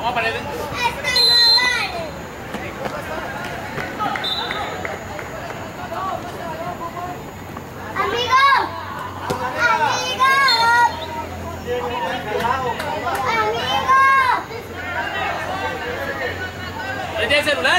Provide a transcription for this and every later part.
¿Tiene celular?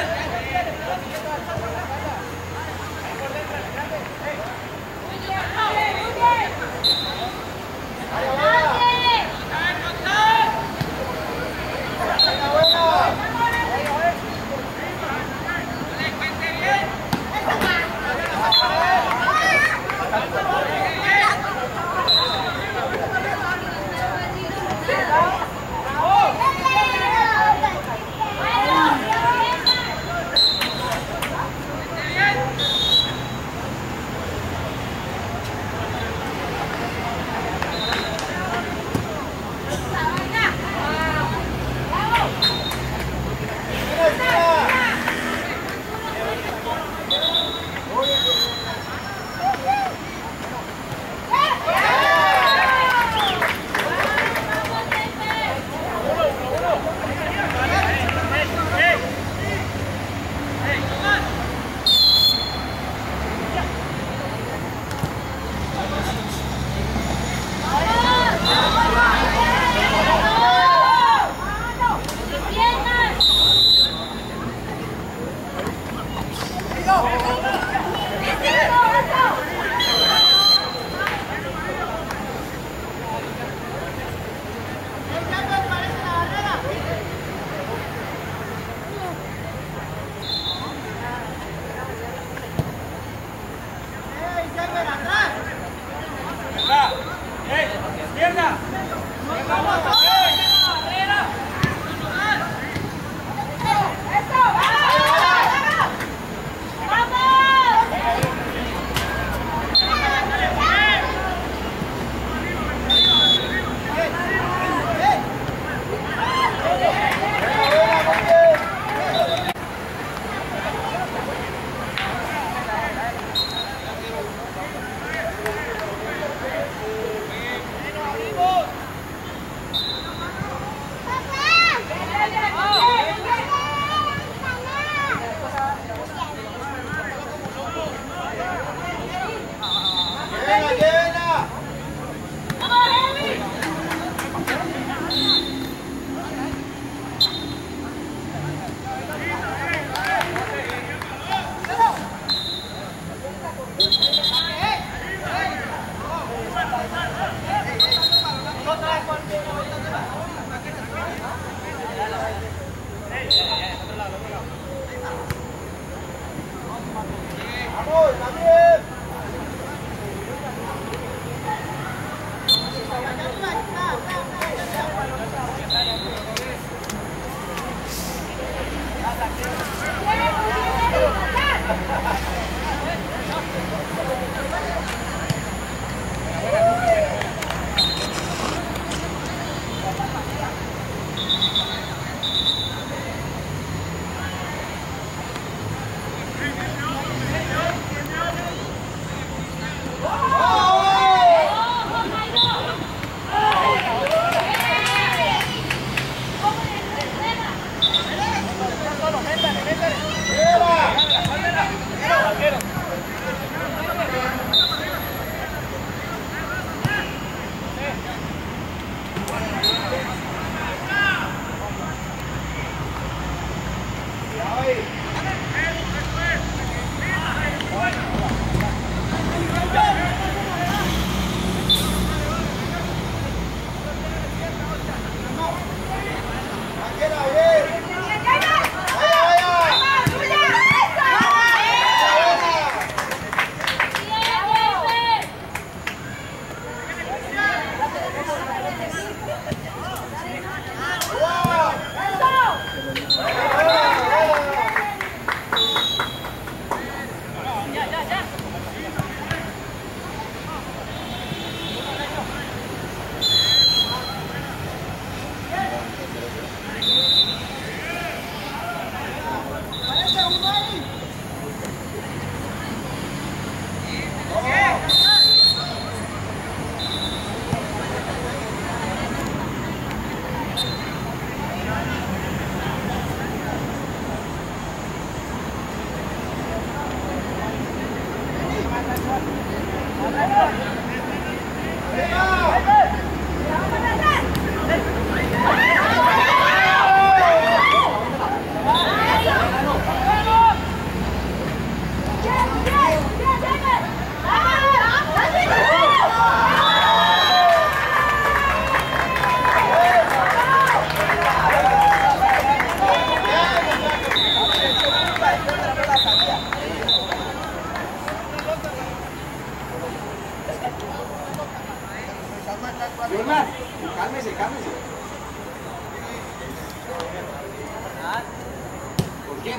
¿Por quién?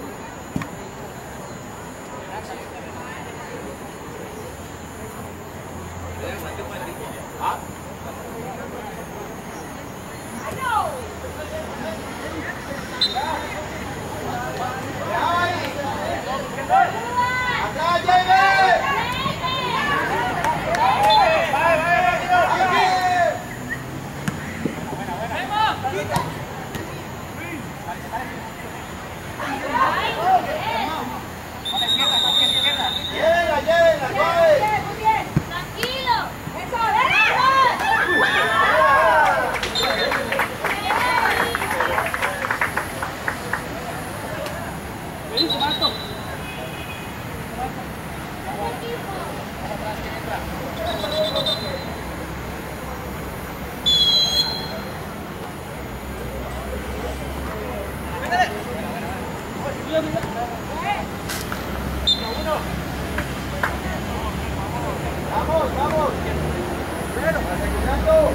¿Ah? Vamos, vamos. Bueno, asegurando.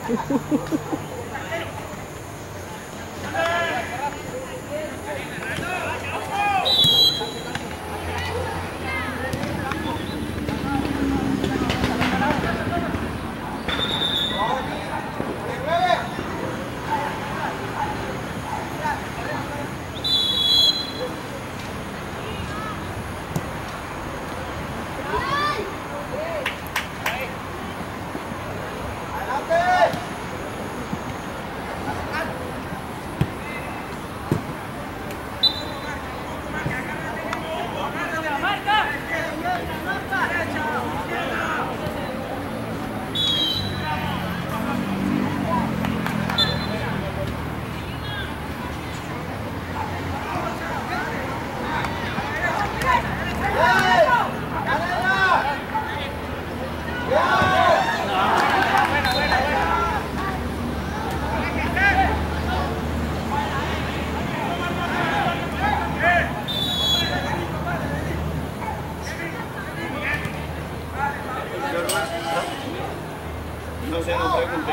No sé, no pregunté.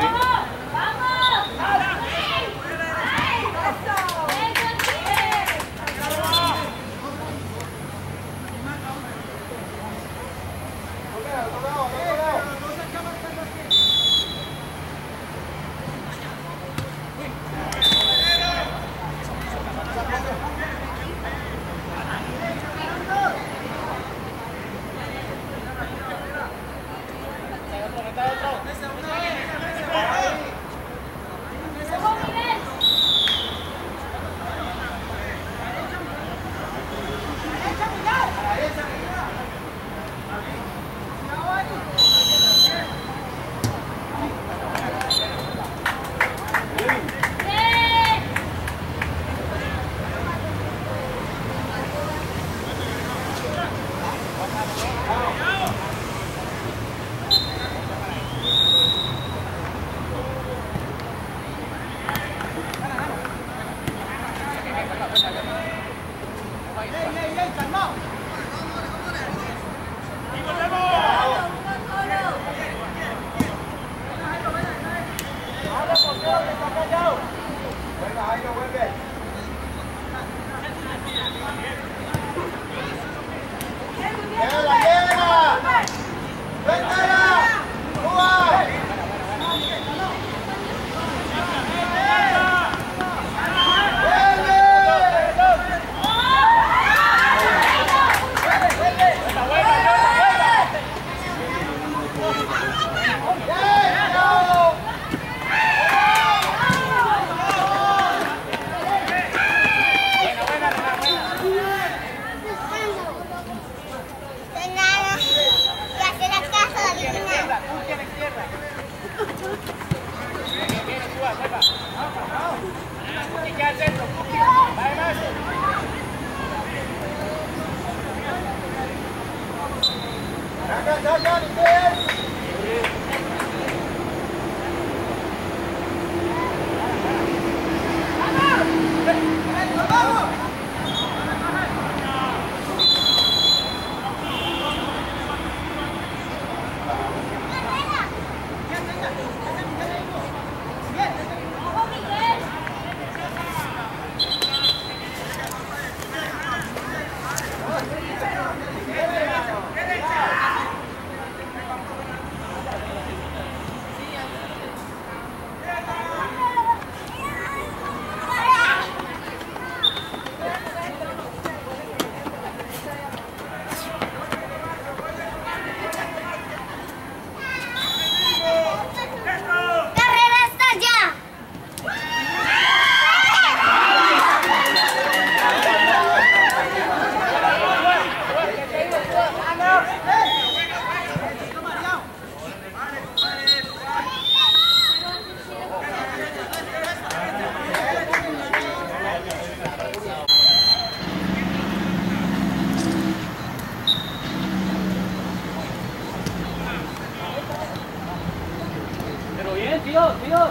Dios, Dios.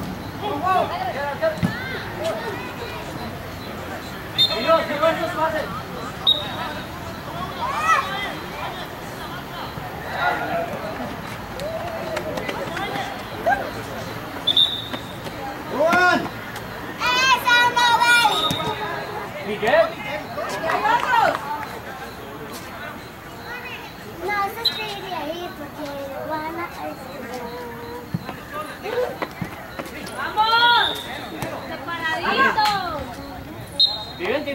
Dios, esos pases.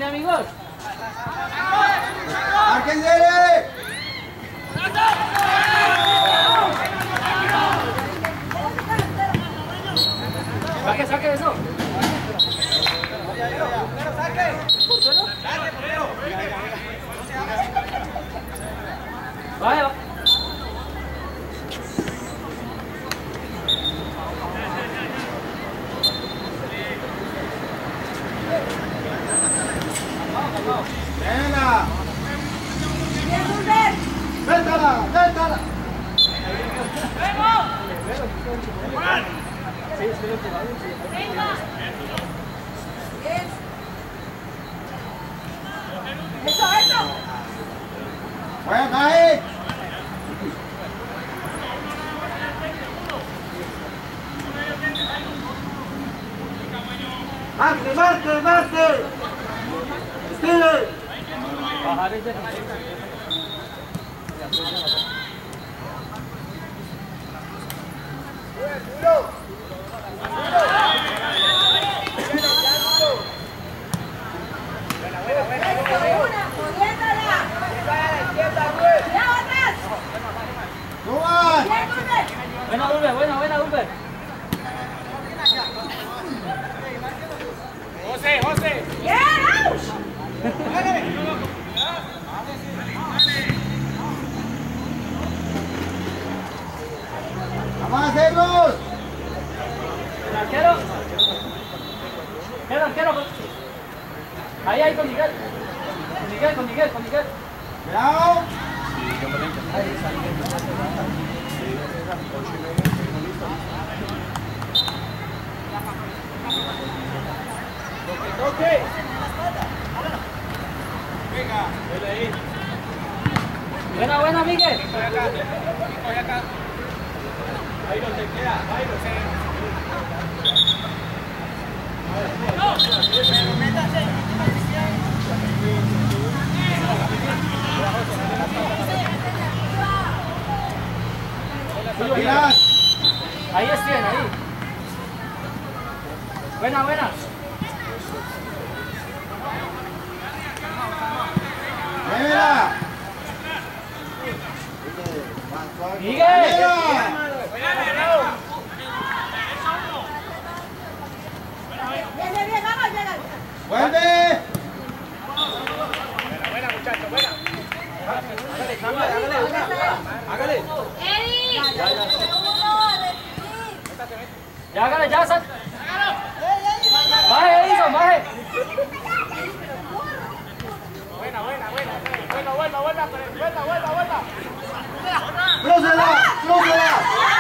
viene, amigos. ¡Márquense! Saque eso. Vaya. ¡Venga! ¡Véntala! ¡Véntala! ¡Vaya, cae! ¡Marque, marque, marque! ¡Estire! Bajar el Buena, Ulber. José. ¡Vamos a hacerlos! El arquero. El arquero. Ahí con Miguel. Con Miguel. ¡Cuidado! Toque. Venga, vele ahí. Buena, Miguel. Coge acá. Ahí no te queda, ahí no se. ¡Miras! Ahí es bien, ahí. Buena. ¡Mira! Miguel. ¡Vuelve! Buena, muchacho, buena. Hágale. Ya, hágale, ya. Baje, Edison, baje. Buena. ¡Crúcela!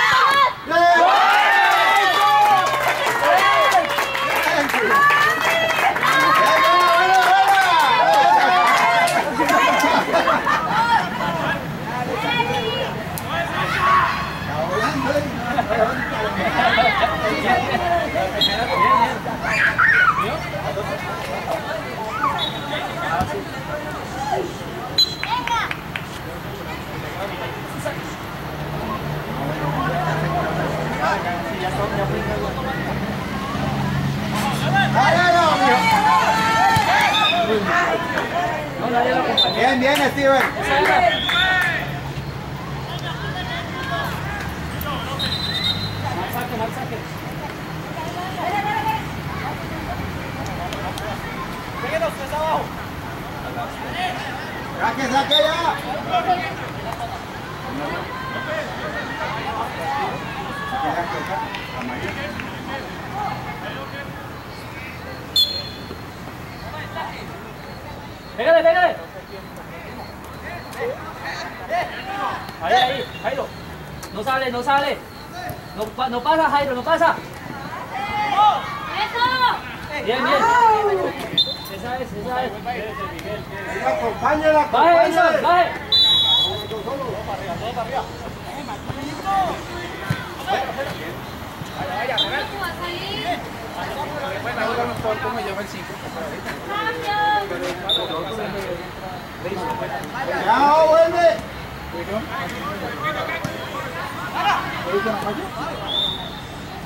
Bien, Steven. Mal saque. Péguenos, está abajo. ¡Saque ya! Pégale. Ahí, Jairo. No sale. No pasa, Jairo, no pasa. Bien. Esa es. Acompáñala, Baje, Edison, baje. Vaya, ¿cómo lleva el 5? ¡Ya, vuelve!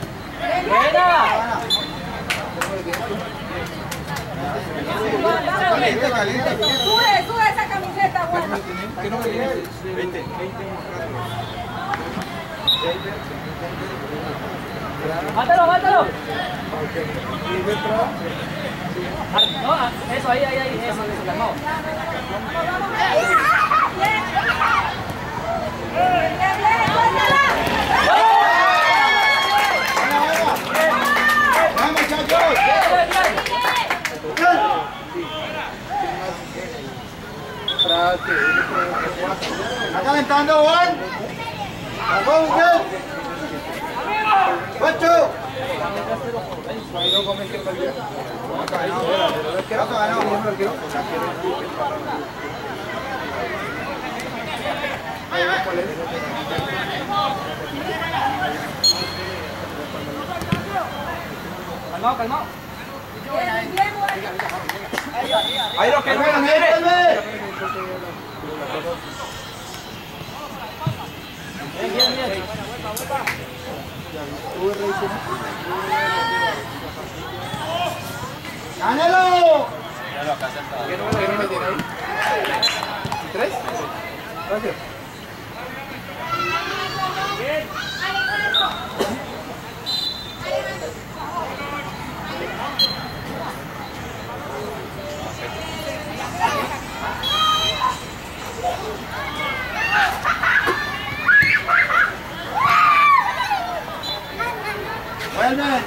Buena. Caliente, caliente. Sube esa camiseta, bueno. ¿Qué número tienes? 20. ¡Mátalo, mátalo! No, eso, ahí, eso, calmado. ¡Vamos, muchachos! ¡Está calentando, Juan! ¡Vamos, Juan! ¡Ocho! Calmado, calmado. Ahí lo que ¡Vuelve, viene. vuelve! Bien. ¡Canelo! ¿Qué número tiene ahí? 3. Gracias. ¡Vuelve!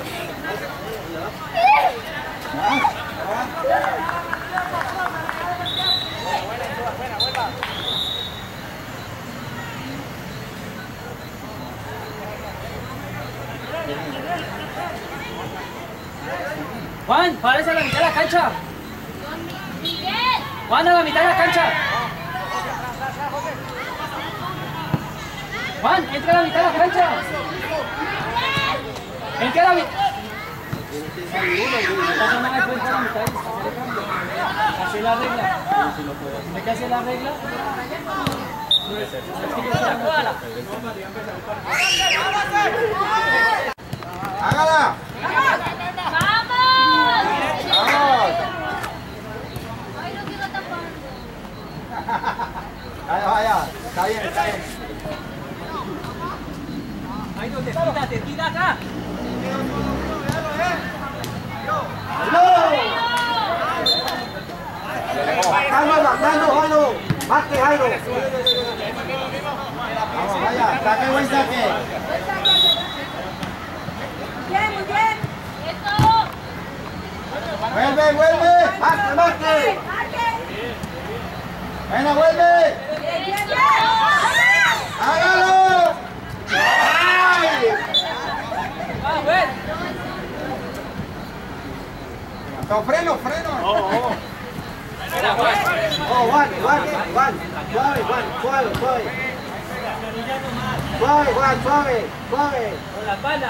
Juan, parece a la mitad de la cancha. Juan, a la mitad de la cancha. Juan, entra a la mitad de la cancha. Entra a la mitad. Así la regla. ¿De qué hace la regla? ¡Hágala! ¡Vamos! Vaya, está bien, está bien. Ahí donde te tira acá. ¡Bajando, Jairo! ¡Baste, Jairo! Vamos, vaya, saque, buen saque. Bien, muy bien. ¡Vuelve! ¡Baste! ¡Venga, vuelve! Bien. ¡Hágalo! ¡Ay! Ah, bueno. No, freno. Espera, Juan. Oh, Juan. Suave. Con la espalda.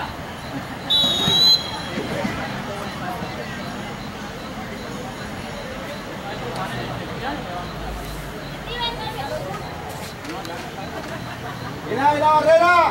Mira la barrera.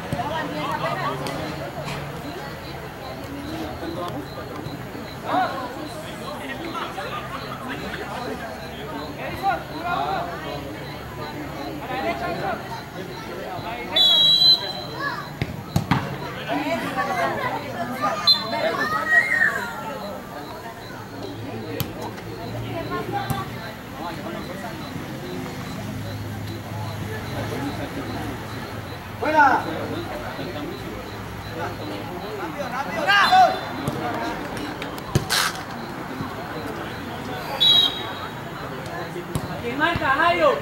Buena. ¿Quién marca, Jairo?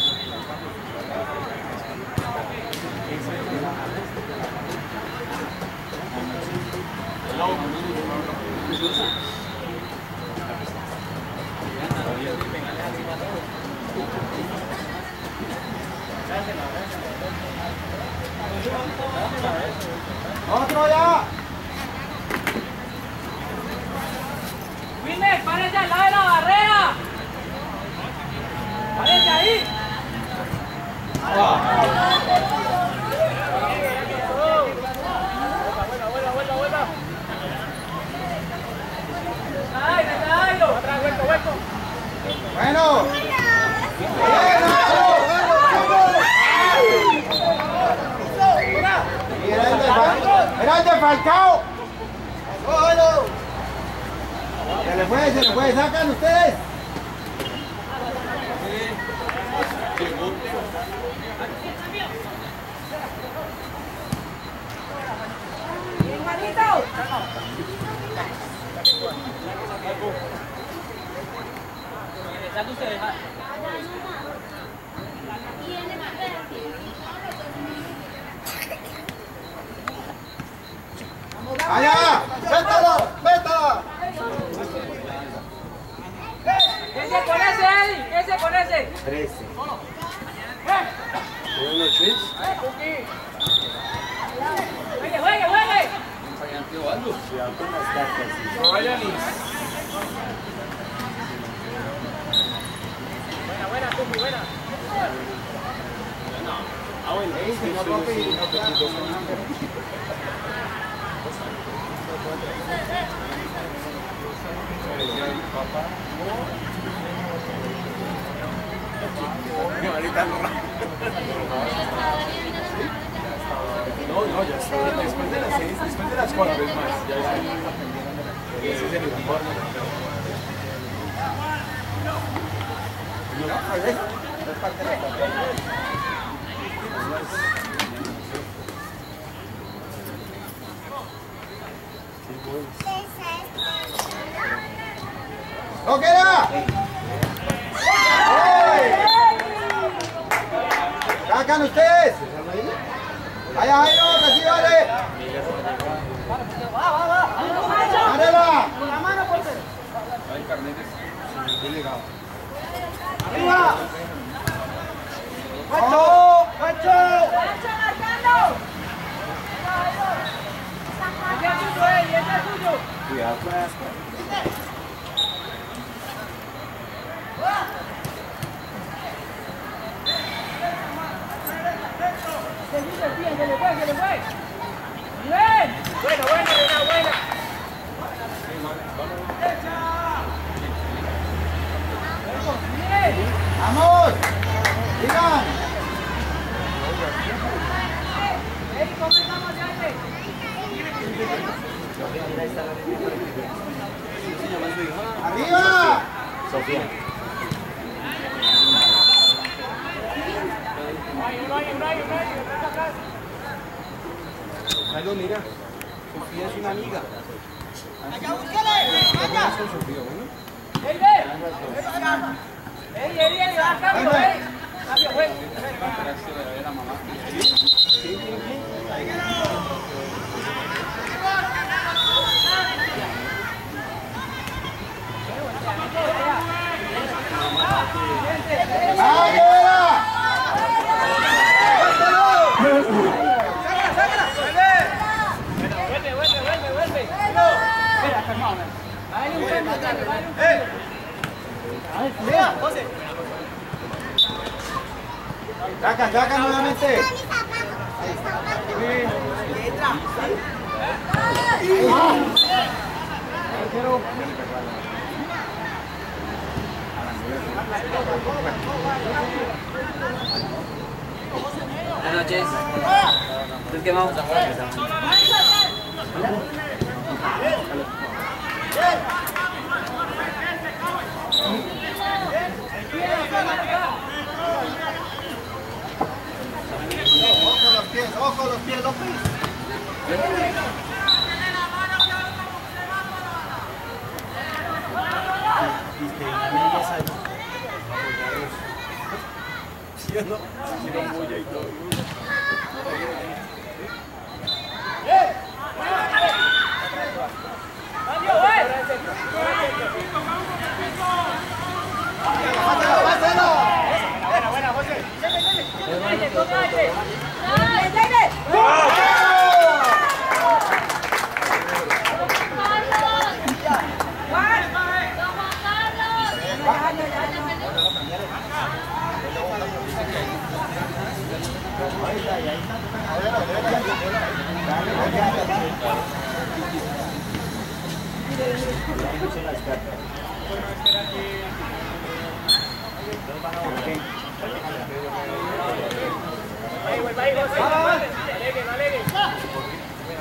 Otro ya. Wilmer, párate al lado de la barrera. Párate ahí. Falcao! ¡Cógelo! Se le fue, sacan ustedes. Bien, Juanito. Satu ustedes. ¡Allá! ¡Métalo! ¡Métalo! Ese con ese, Eddie. Ese con ese. 13. Juegue, juegue, juegue. No vayan ni. Buena, buena, Tupi, buena. No, ya está. Después de las 6, después de las 4 es más. Ya está. Ese es el uniforme. ¡No queda! ¡Sacan ustedes! ¡Vaya, Jairo! ¡Recíbale! ¡Árela! ¡Arriba! ¡Macho! ¡Macho! ¡Pancho marcando! Ese es tuyo, Eddie, ese es tuyo. Cuidado con las... Que le fue, que le fue. Bien. Buena, buena, buena, buena. Bien. ¡Vamos! ¡Digan! Eddie, ¿cómo estamos de aire? ¡Arriba! Sofía. Algo, mira. Sofía es una amiga. Eddie, va a cambio, Eddie. Cambio, güey. Vuelve. Espera, calmado. Hay un cambio, Saca nuevamente. Buenas noches. ¿Tú qué vamos a jugar? Ojo los pies, López. ¿Sí o no? Si no bulla y todo. Buena, José. Aire.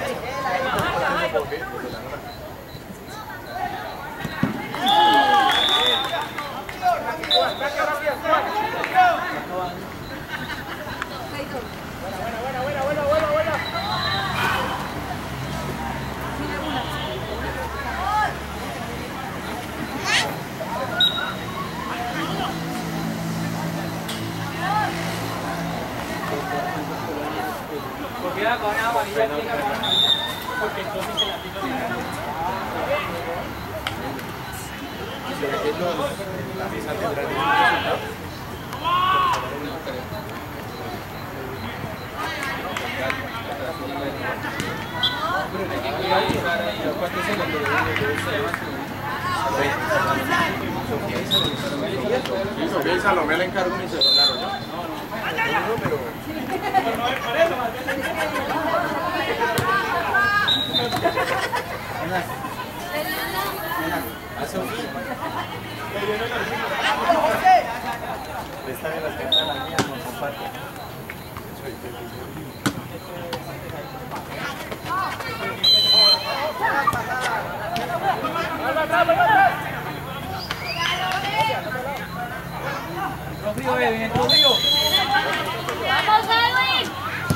Cuidado con agua, y ya tiene porque entonces se la tiro de la mesa tendrá Sofía y Salomé le encargo mi celular, ¿no? No, pero... A Sofía. Están en las que están las mías, no comparten. Rodrigo, Edwin, Rodrigo. ¡Vamos, Edwin!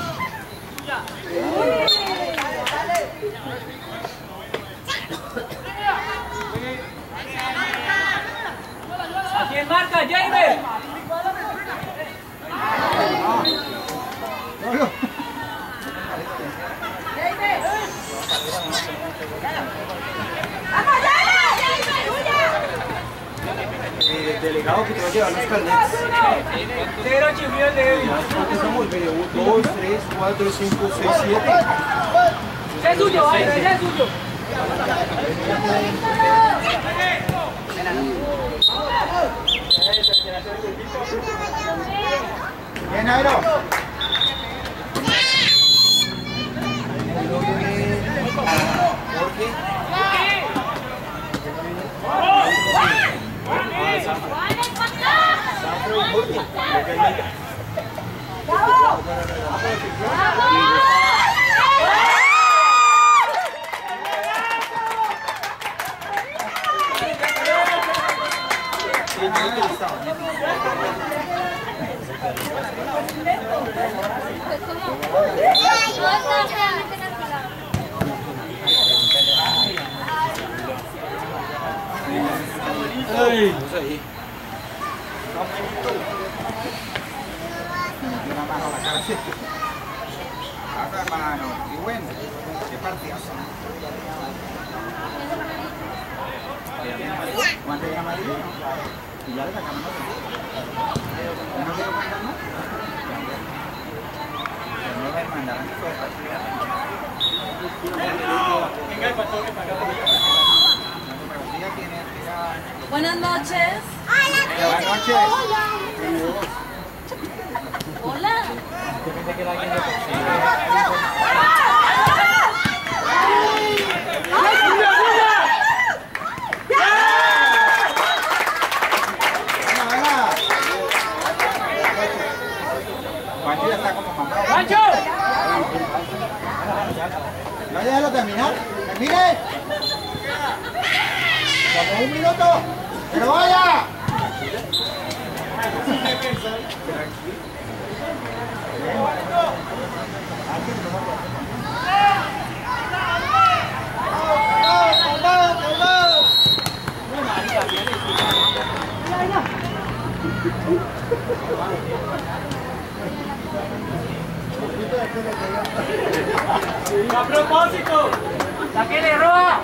¿A quién marca, Jaime? Delegado que te va a llevar los carnets. Cero chiflidos de Edwin. ¿Cuántos somos? 2, 3, 4, 5, 6, 7. Es suyo, Jaime, es suyo. Bien, Airo. Hermano, y bueno, qué partidazo. ¿Cuánto llega amarillo? Y ya le sacamos otro. ¿No quiero mandar más? No me mandarán que fue partida. Venga, el patrón que paga. Buenas noches. Buenas noches. Hola. Juancho ya está como mamá. ¡Pancho! No, déjalo terminar. ¡Termine! ¡Como un minuto! ¡Pero vaya! ¡A propósito! ¡Sáquenle roja!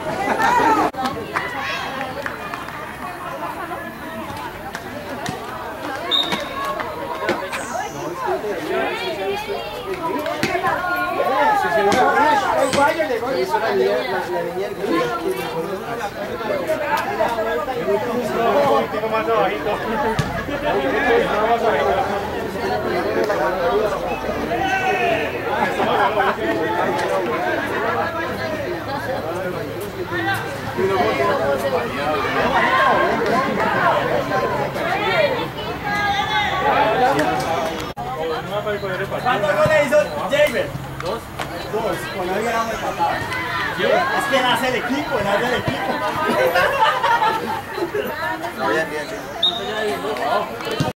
¿Cuántos goles hizo James? 2. Con la hubiéramos empatado. Es que nace el equipo, nace el equipo. No, bien, bien, bien.